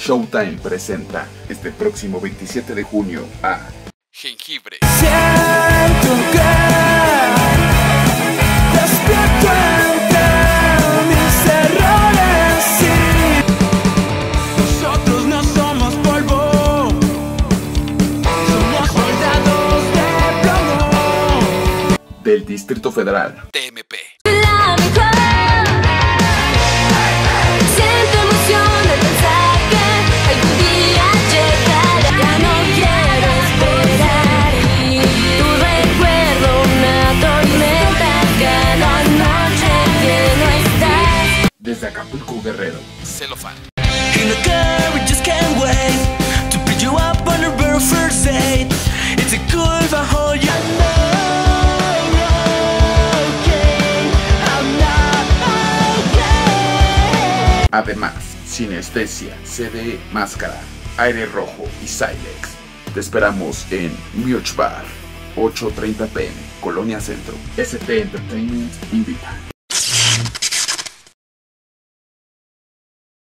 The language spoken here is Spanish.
Showtime presenta este próximo 27 de junio a Jengibre. Siento que despierto ante mis errores y nosotros no somos polvo, somos soldados de plomo. del Distrito Federal. TMP. La mejor. Siento emoción de pensar que algún día llegará. Ya no quiero esperar. Tu recuerdo me atormenta cada noche que no estás. Desde Acapulco, Guerrero. Celofán. In a car we just can't wait to pick you up on our very first date. It's a cool if I hold you. Además, Sinestesia, CD Máscara, Aire Rojo y Silex. Te esperamos en Much Bar, 8:30 p.m., Colonia Centro. ST Entertainment invita.